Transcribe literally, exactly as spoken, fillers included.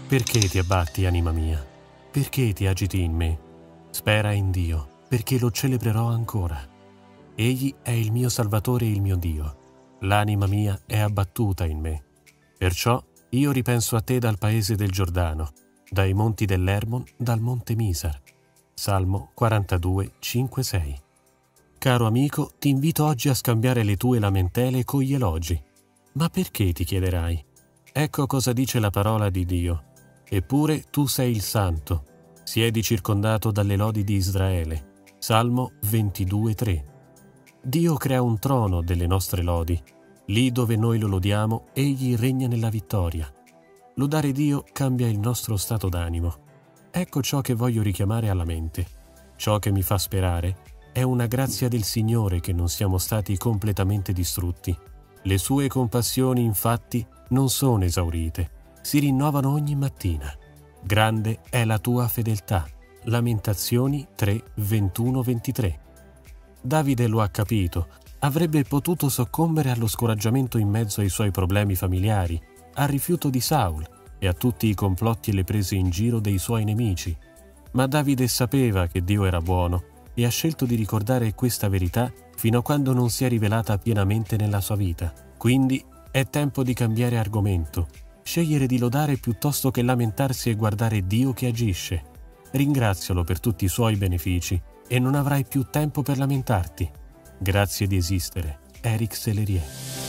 Perché ti abbatti, anima mia? Perché ti agiti in me? Spera in Dio, perché lo celebrerò ancora. Egli è il mio Salvatore e il mio Dio. L'anima mia è abbattuta in me. Perciò io ripenso a te dal paese del Giordano, dai monti dell'Hermon, dal monte Misar. Salmo quarantadue, cinque sei. Caro amico, ti invito oggi a scambiare le tue lamentele con gli elogi. Ma perché, ti chiederai? Ecco cosa dice la parola di Dio. Eppure tu sei il Santo, siedi circondato dalle lodi di Israele. Salmo ventidue, tre. Dio crea un trono delle nostre lodi. Lì dove noi lo lodiamo, egli regna nella vittoria. Lodare Dio cambia il nostro stato d'animo. Ecco ciò che voglio richiamare alla mente. Ciò che mi fa sperare è una grazia del Signore che non siamo stati completamente distrutti. Le sue compassioni, infatti, non sono esaurite. Si rinnovano ogni mattina. Grande è la tua fedeltà. Lamentazioni tre, ventuno, ventitré. Davide lo ha capito. Avrebbe potuto soccombere allo scoraggiamento in mezzo ai suoi problemi familiari, al rifiuto di Saul e a tutti i complotti e le prese in giro dei suoi nemici. Ma Davide sapeva che Dio era buono e ha scelto di ricordare questa verità fino a quando non si è rivelata pienamente nella sua vita. Quindi è tempo di cambiare argomento, scegliere di lodare piuttosto che lamentarsi e guardare Dio che agisce. Ringrazialo per tutti i suoi benefici e non avrai più tempo per lamentarti. Grazie di esistere. Eric Sellerier.